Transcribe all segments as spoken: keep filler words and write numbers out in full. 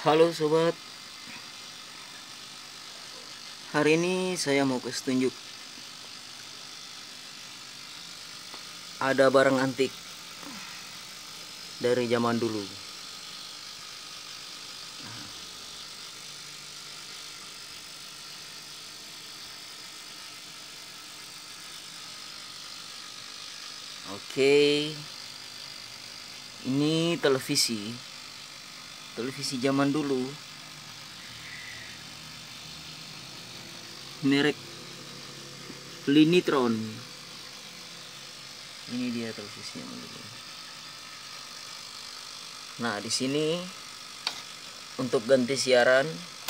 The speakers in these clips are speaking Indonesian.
Halo sobat, hari ini saya mau kasih tunjuk ada barang antik dari zaman dulu. Oke, ini televisi, televisi zaman dulu, merek Linitron. Ini dia televisi yang dulu. Nah, di sini untuk ganti siaran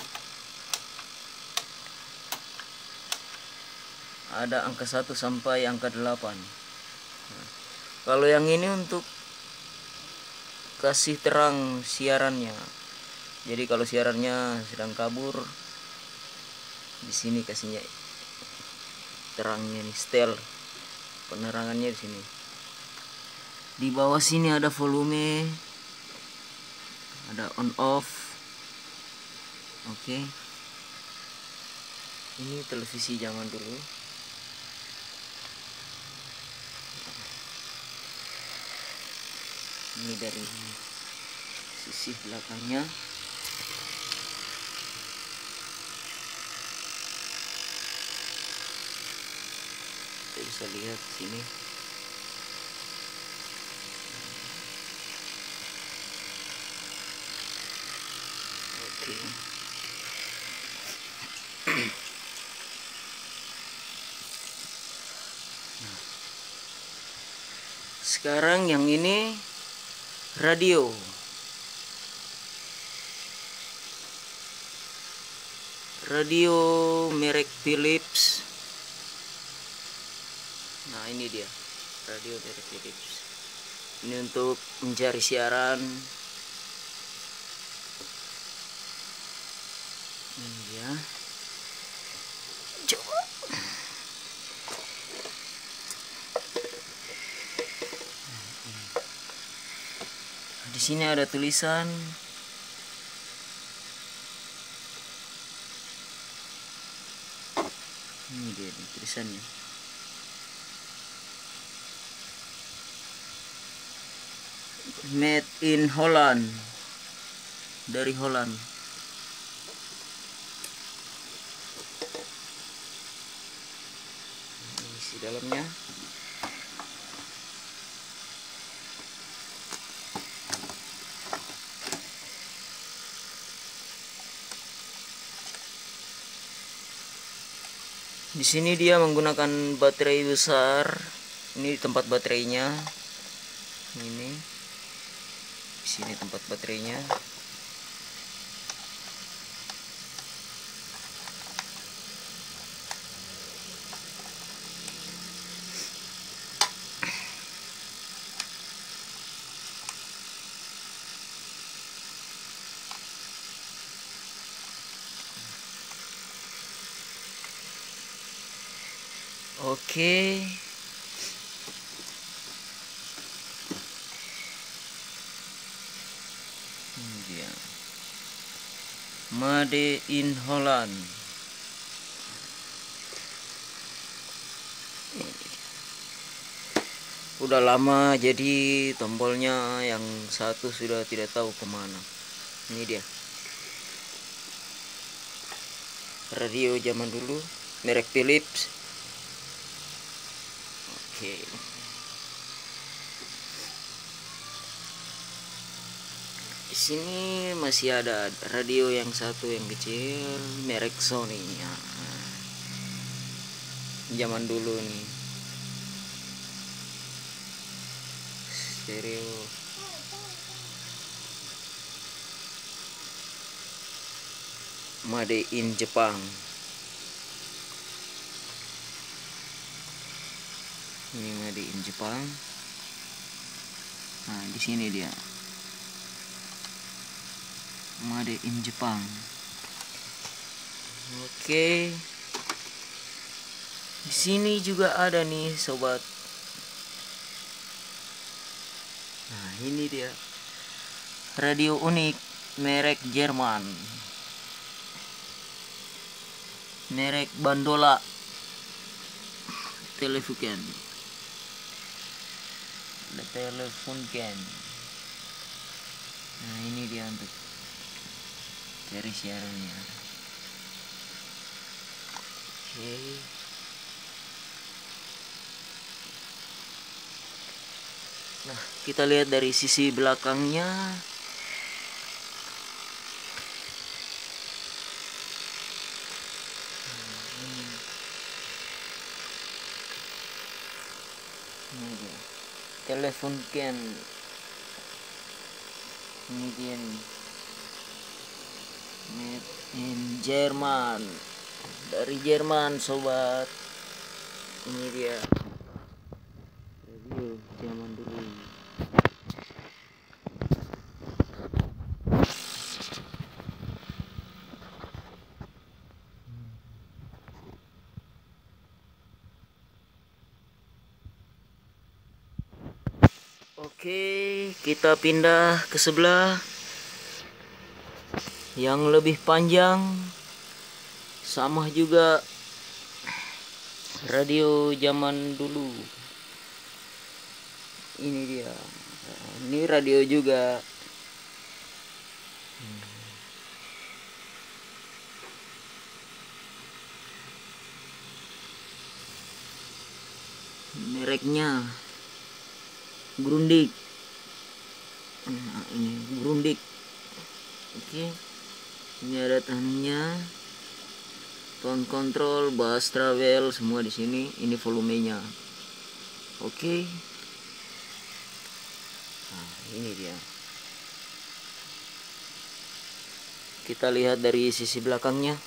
ada angka satu sampai angka delapan. Nah, kalau yang ini untuk kasih terang siarannya. Jadi kalau siarannya sedang kabur, di sini kasihnya terangnya nih, setel penerangannya di sini. Di bawah sini ada volume, ada on off. Oke, ini televisi zaman dulu. Ini dari sisi belakangnya. Kita bisa lihat sini. Oke. Nah, sekarang yang ini radio. Radio merek Philips. Nah, ini dia radio merek Philips. Ini untuk mencari siaran. Ini dia. Coba. Di sini ada tulisan ini dia nih, tulisannya. Made in Holland, dari Holland. Ini isi dalamnya. Di sini dia menggunakan baterai besar. Ini tempat baterainya. Ini. Di sini tempat baterainya. Oke. Ini dia. Made in Holland. Udah lama, jadi tombolnya yang satu sudah tidak tahu kemana. Ini dia. Radio zaman dulu, merek Philips. Oke. Di sini masih ada radio yang satu yang kecil, merek Sony ya. Zaman dulu nih. Stereo. Made in Jepang. Ini made in Jepang. Nah, di sini dia. Made in Jepang. Oke. Di sini juga ada nih, sobat. Nah, ini dia. Radio unik. merek Jerman, merek Bandola Telefunken, ada Telefunken. Nah ini dia untuk cari siarannya. Oke. Nah, kita lihat dari sisi belakangnya. Ini dia. Telefunken. Ini dia nih. Made in Jerman. Dari Jerman, sobat. Ini dia. Radio zaman dulu. Oke, kita pindah ke sebelah yang lebih panjang. Sama juga radio zaman dulu. Ini dia. Ini radio juga. Mereknya Grundig. Nah, ini Grundig. Oke. Ini ada tahannya. Tone control, bass travel semua di sini. Ini volumenya. Oke. Nah, ini dia. Kita lihat dari sisi belakangnya.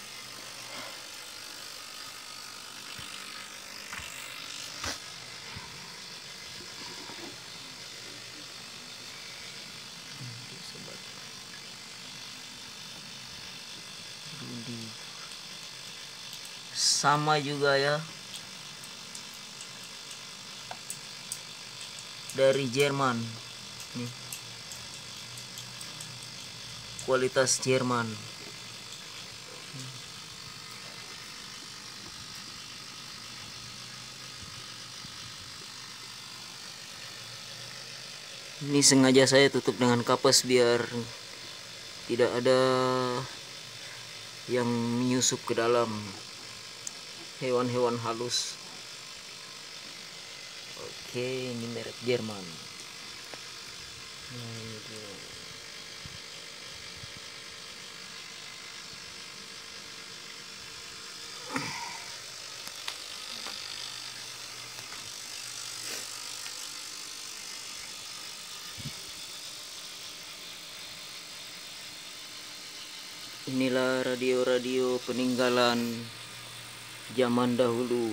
Sama juga ya, dari Jerman nih, kualitas Jerman. Ini sengaja saya tutup dengan kapas biar tidak ada yang menyusup ke dalam, hewan-hewan halus. Oke, ini merek Jerman. Nah, ini dia. Inilah radio-radio peninggalan zaman dahulu.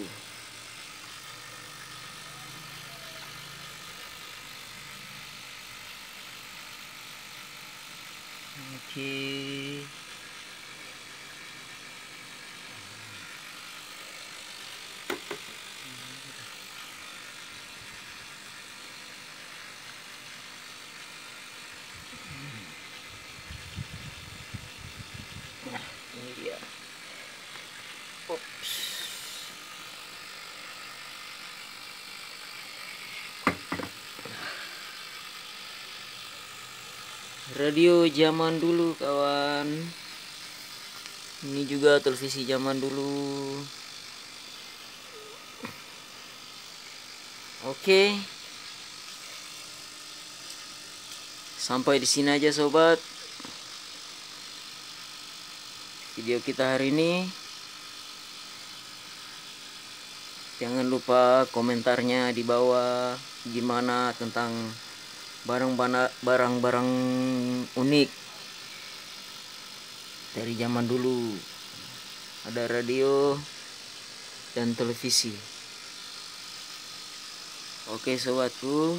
Oke. Nah, ini dia. Ops. Radio zaman dulu, kawan. Ini juga televisi zaman dulu. Oke. Sampai di sini aja, sobat. Video kita hari ini. Jangan lupa komentarnya di bawah, gimana tentang barang-barang unik dari zaman dulu. Ada radio dan televisi. Oke, sobatku,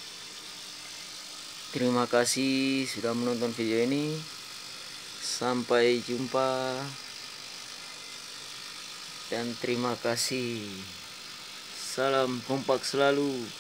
terima kasih sudah menonton video ini. Sampai jumpa dan terima kasih. Salam kompak selalu.